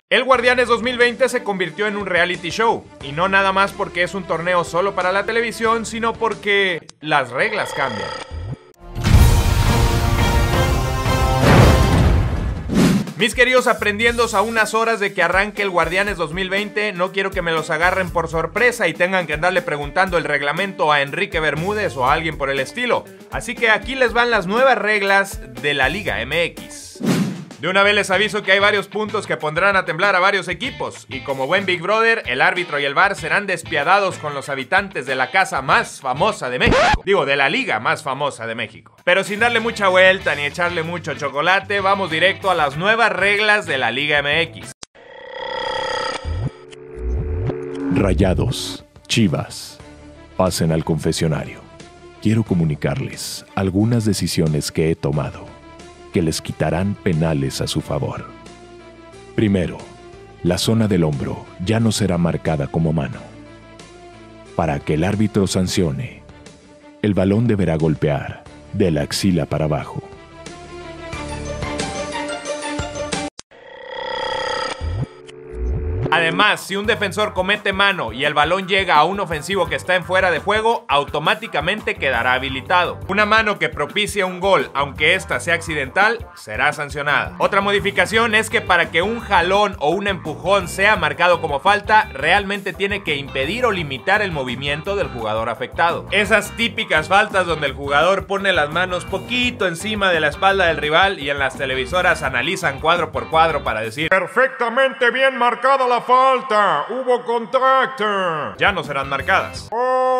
El Guardianes 2020 se convirtió en un reality show, y no nada más porque es un torneo solo para la televisión, sino porque las reglas cambian. Mis queridos aprendiendos, a unas horas de que arranque el Guardianes 2020, no quiero que me los agarren por sorpresa y tengan que andarle preguntando el reglamento a Enrique Bermúdez o a alguien por el estilo. Así que aquí les van las nuevas reglas de la Liga MX. De una vez les aviso que hay varios puntos que pondrán a temblar a varios equipos, y como buen Big Brother, el árbitro y el VAR serán despiadados con los habitantes de la casa más famosa de México. Digo, de la liga más famosa de México. Pero sin darle mucha vuelta ni echarle mucho chocolate, vamos directo a las nuevas reglas de la Liga MX. Rayados, Chivas, pasen al confesionario. Quiero comunicarles algunas decisiones que he tomado que les quitarán penales a su favor. Primero, la zona del hombro ya no será marcada como mano. Para que el árbitro sancione, el balón deberá golpear de la axila para abajo. Además, si un defensor comete mano y el balón llega a un ofensivo que está en fuera de juego, automáticamente quedará habilitado. Una mano que propicia un gol, aunque esta sea accidental, será sancionada. Otra modificación es que para que un jalón o un empujón sea marcado como falta, realmente tiene que impedir o limitar el movimiento del jugador afectado. Esas típicas faltas donde el jugador pone las manos poquito encima de la espalda del rival y en las televisoras analizan cuadro por cuadro para decir perfectamente bien marcada la falta, hubo contacto, ya no serán marcadas.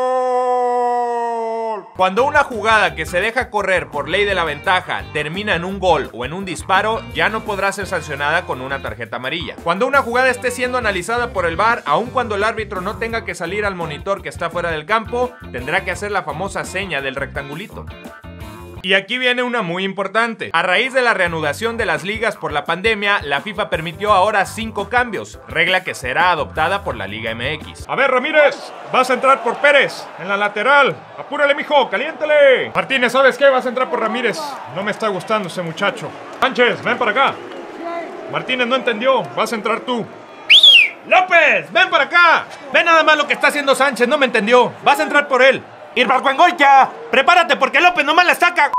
Cuando una jugada que se deja correr por ley de la ventaja termina en un gol o en un disparo, ya no podrá ser sancionada con una tarjeta amarilla. Cuando una jugada esté siendo analizada por el VAR, aun cuando el árbitro no tenga que salir al monitor que está fuera del campo, tendrá que hacer la famosa seña del rectangulito. Y aquí viene una muy importante. A raíz de la reanudación de las ligas por la pandemia, la FIFA permitió ahora 5 cambios, regla que será adoptada por la Liga MX. A ver, Ramírez, vas a entrar por Pérez, en la lateral. Apúrale, mijo, caliéntale. Martínez, ¿sabes qué? Vas a entrar por Ramírez. No me está gustando ese muchacho. Sánchez, ven para acá. Martínez no entendió, vas a entrar tú. López, ven para acá. Ven nada más lo que está haciendo Sánchez, no me entendió. Vas a entrar por él. Irbarcuengoitia, prepárate porque López nomás la saca.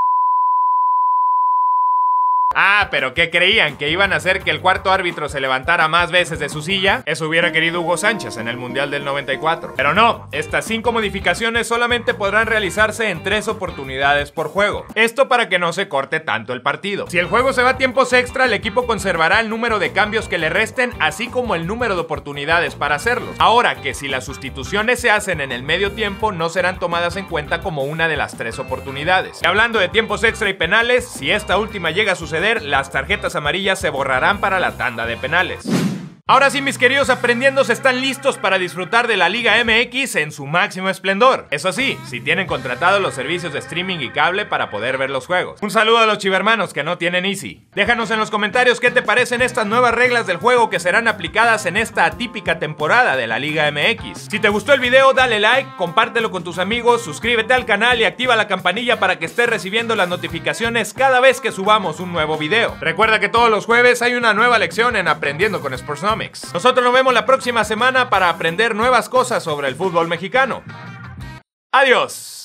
Ah, pero ¿qué creían? ¿Que iban a hacer que el cuarto árbitro se levantara más veces de su silla? Eso hubiera querido Hugo Sánchez en el Mundial del 94. Pero no, estas 5 modificaciones solamente podrán realizarse en 3 oportunidades por juego. Esto para que no se corte tanto el partido. Si el juego se va a tiempos extra, el equipo conservará el número de cambios que le resten, así como el número de oportunidades para hacerlos. Ahora que si las sustituciones se hacen en el medio tiempo, no serán tomadas en cuenta como una de las 3 oportunidades. Y hablando de tiempos extra y penales, si esta última llega a suceder, las tarjetas amarillas se borrarán para la tanda de penales. Ahora sí, mis queridos aprendiendos, están listos para disfrutar de la Liga MX en su máximo esplendor. Eso sí, si tienen contratados los servicios de streaming y cable para poder ver los juegos. Un saludo a los chivermanos que no tienen Easy. Déjanos en los comentarios qué te parecen estas nuevas reglas del juego que serán aplicadas en esta atípica temporada de la Liga MX. Si te gustó el video, dale like, compártelo con tus amigos, suscríbete al canal y activa la campanilla para que estés recibiendo las notificaciones cada vez que subamos un nuevo video. Recuerda que todos los jueves hay una nueva lección en Aprendiendo con Sportsnomics. Nosotros nos vemos la próxima semana para aprender nuevas cosas sobre el fútbol mexicano. ¡Adiós!